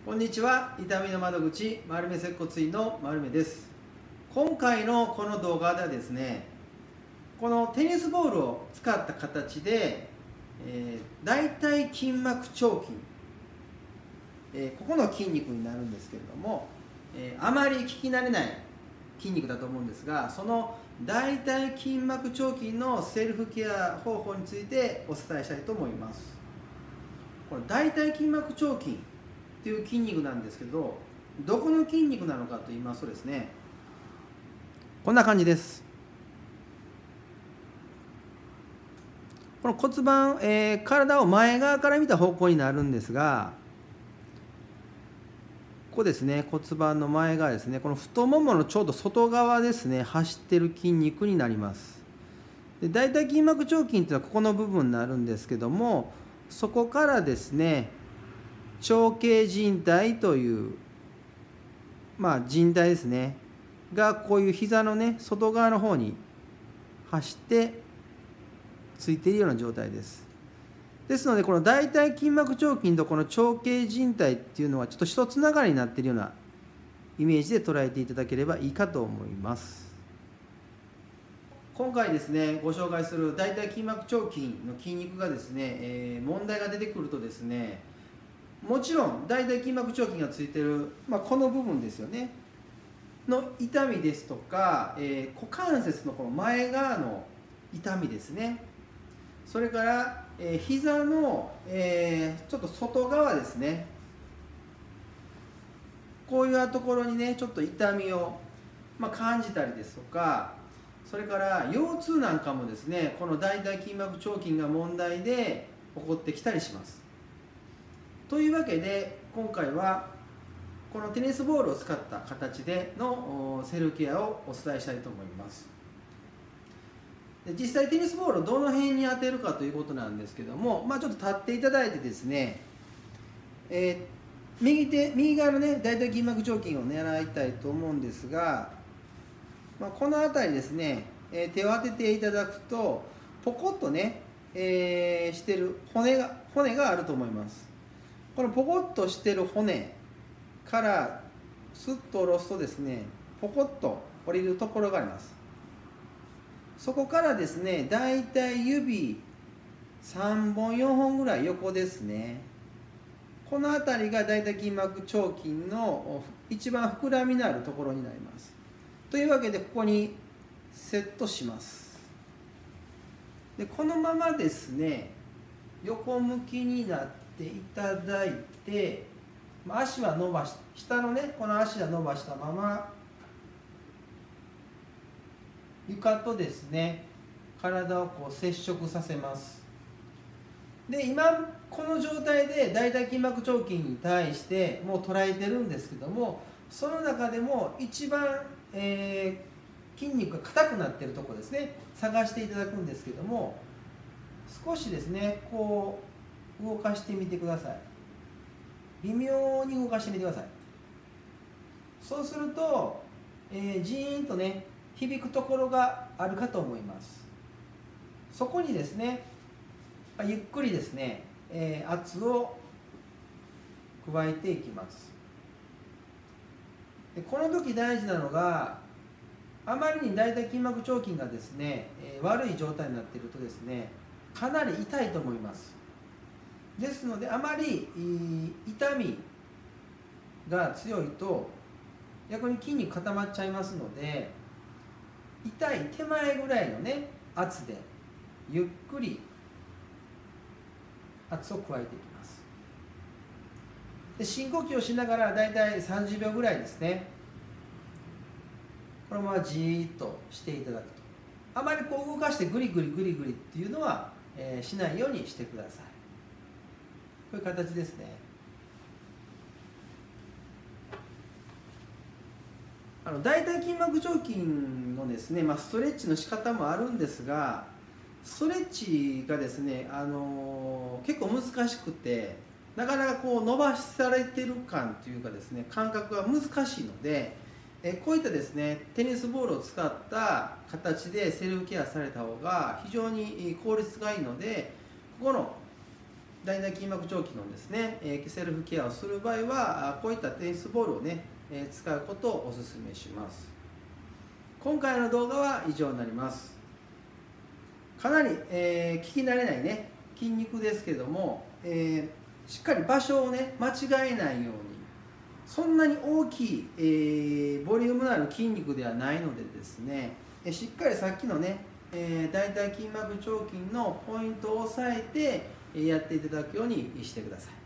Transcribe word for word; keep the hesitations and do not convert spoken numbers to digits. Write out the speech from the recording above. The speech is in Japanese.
こんにちは。痛みの窓口丸め接骨院の丸めです。今回のこの動画ではですね、このテニスボールを使った形で、えー、大腿筋膜腸筋、えー、ここの筋肉になるんですけれども、えー、あまり聞き慣れない筋肉だと思うんですが、その大腿筋膜腸筋のセルフケア方法についてお伝えしたいと思います。この大腿筋膜腸筋っていう筋肉なんですけど、どこの筋肉なのかと言いますとですね、こんな感じです。この骨盤、えー、体を前側から見た方向になるんですが、ここですね、骨盤の前側ですね、この太もものちょうど外側ですね、走ってる筋肉になります。で、大腿筋膜腸筋っていうのはここの部分になるんですけども、そこからですね、長径靭帯という、まあ、靭帯ですねがこういう膝のね外側の方に走ってついているような状態です。ですのでこの大腿筋膜腸筋とこの長径靭帯っていうのはちょっと一つながりになっているようなイメージで捉えていただければいいかと思います。今回ですねご紹介する大腿筋膜腸筋の筋肉がですね、えー、問題が出てくるとですね、もちろん大腿筋膜腸筋がついている、まあ、この部分ですよねの痛みですとか、えー、股関節のこの前側の痛みですね、それから、えー、膝の、えー、ちょっと外側ですね、こういうところにねちょっと痛みを、まあ、感じたりですとか、それから腰痛なんかもですねこの大腿筋膜腸筋が問題で起こってきたりします。というわけで今回はこのテニスボールを使った形でのセルフケアをお伝えしたいと思います。で実際テニスボールをどの辺に当てるかということなんですけども、まあ、ちょっと立っていただいてですね、えー、右手右側のね大腿筋膜腸筋を狙いたいと思うんですが、まあ、この辺りですね、えー、手を当てていただくとポコッとね、えー、してる骨が骨があると思います。このポコッとしてる骨からスッと下ろすとですね、ポコッと降りるところがあります。そこからですね、だいたい指さんぼんよんほんぐらい横ですね。この辺りが大腿筋膜腸筋の一番膨らみのあるところになります。というわけでここにセットします。でこのままですね、横向きになっていただいて、足は伸ばし、下のね、この足は伸ばしたまま、床とですね、体をこう接触させます。で、今、この状態で大腿筋膜腸筋に対してもう捉えてるんですけども、その中でも一番、えー、筋肉が硬くなっているところですね、探していただくんですけども、少しですね、こう、動かしてみてください。微妙に動かしてみてください。そうすると、えー、ジーンとね響くところがあるかと思います。そこにですねゆっくりですね、えー、圧を加えていきます。でこの時大事なのが、あまりに大腿筋膜腸筋がですね、えー、悪い状態になっているとですねかなり痛いと思います。ですのであまり痛みが強いと逆に筋肉固まっちゃいますので、痛い手前ぐらいのね圧でゆっくり圧を加えていきます。で深呼吸をしながらだいたいさんじゅうびょうぐらいですね、このままじーっとしていただくと。あまりこう動かしてグリグリグリグリっていうのは、えー、しないようにしてください。こういう形ですね。あの大腿筋膜腸筋のですね、まあ、ストレッチの仕方もあるんですが、ストレッチがですね、あのー、結構難しくて、なかなかこう伸ばされてる感というかですね、感覚が難しいので、えこういったですねテニスボールを使った形でセルフケアされた方が非常に効率がいいので、ここの大腿筋膜長筋のですね、えー、セルフケアをする場合はこういったテニスボールをね、えー、使うことをおすすめします。今回の動画は以上になります。かなり、えー、聞き慣れないね筋肉ですけども、えー、しっかり場所をね間違えないように、そんなに大きい、えー、ボリュームのある筋肉ではないのでですね、えしっかりさっきのね、えー、大腿筋膜腸筋のポイントを押さえてやっていただくようにしてください。